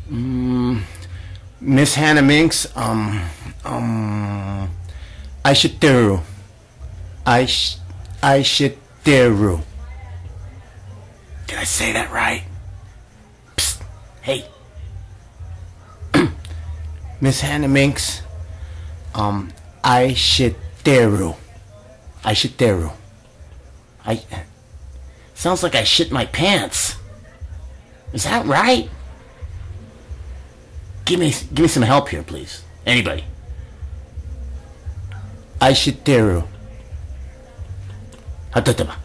Miss Hannah Minx, I should teru. I should teru. Did I say that right? Psst. Hey. Miss Hannah Minx, I should teru. I should teru. Sounds like I shit my pants. Is that right? Give me some help here, please. Anybody? I should teru. Hatatama.